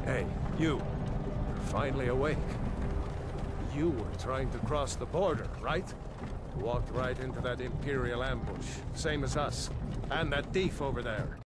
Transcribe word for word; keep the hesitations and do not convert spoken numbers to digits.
Hey, you. You're finally awake. You were trying to cross the border, right? Walked right into that Imperial ambush, same as us. And that thief over there.